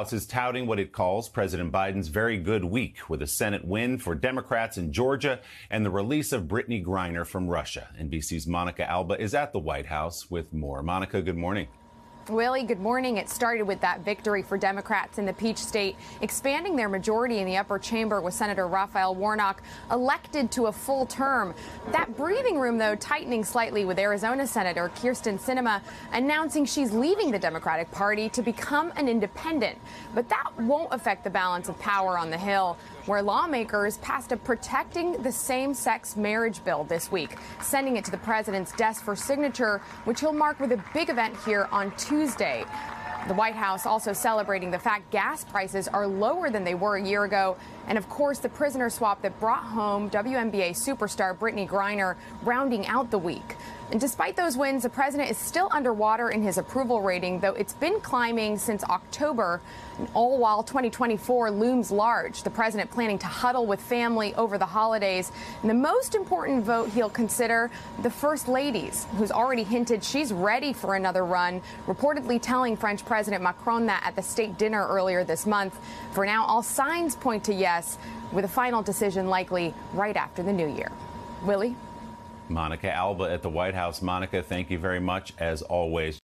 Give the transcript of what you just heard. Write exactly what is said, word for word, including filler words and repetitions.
House is touting what it calls President Biden's very good week, with a Senate win for Democrats in Georgia and the release of Brittany Griner from Russia. N B C's Monica Alba is at the White House with more. Monica, good morning. Willie, good morning. It started with that victory for Democrats in the Peach State, expanding their majority in the upper chamber with Senator Raphael Warnock elected to a full term. That breathing room, though, tightening slightly with Arizona Senator Kyrsten Sinema announcing she's leaving the Democratic Party to become an independent. But that won't affect the balance of power on the Hill, where lawmakers passed a protecting the same-sex marriage bill this week, sending it to the president's desk for signature, which he'll mark with a big event here on Tuesday. The White House also celebrating the fact gas prices are lower than they were a year ago. And, of course, the prisoner swap that brought home W N B A superstar Brittany Griner rounding out the week. And despite those wins, the president is still underwater in his approval rating, though it's been climbing since October, and all while twenty twenty-four looms large. The president planning to huddle with family over the holidays. And the most important vote he'll consider, the First Lady's, who's already hinted she's ready for another run, reportedly telling French President Macron that at the state dinner earlier this month. For now, all signs point to yes, with a final decision likely right after the new year. Willie? Monica Alba at the White House. Monica, thank you very much, as always.